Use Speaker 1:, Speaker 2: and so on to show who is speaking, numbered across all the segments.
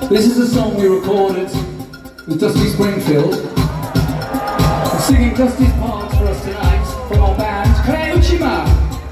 Speaker 1: This is a song we recorded with Dusty Springfield. We're singing Dusty's parts for us tonight from our band, Uchima.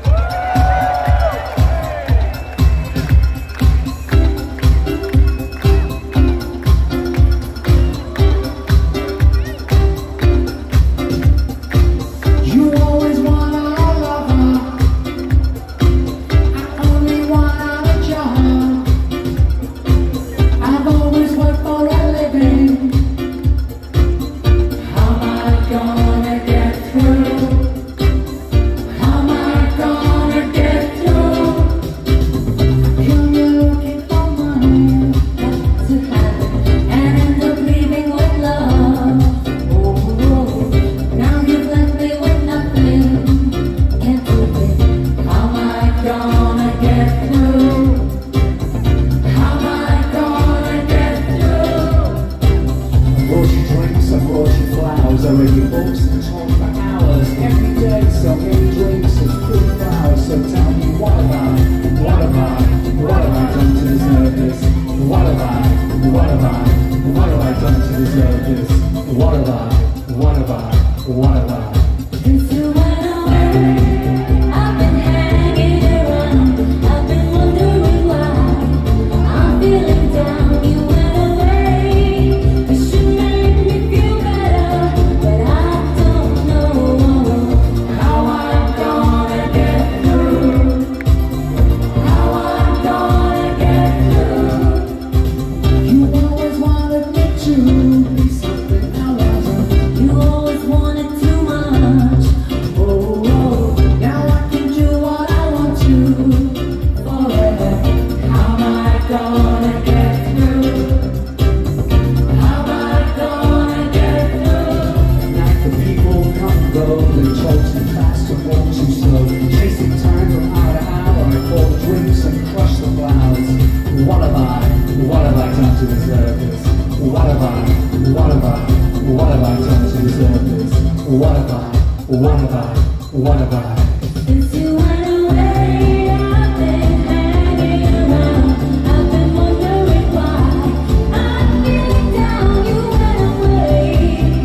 Speaker 1: What have I? Since you went away, I've been hanging around. I've been wondering why. I'm feeling down, you went away.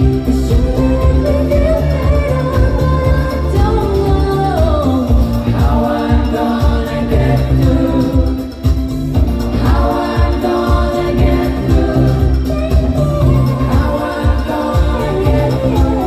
Speaker 1: It should make me feel better, but I don't know how I'm gonna get through. How I'm gonna get through. How I'm gonna get through.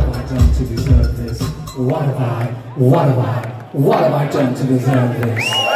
Speaker 1: What have I done to deserve this?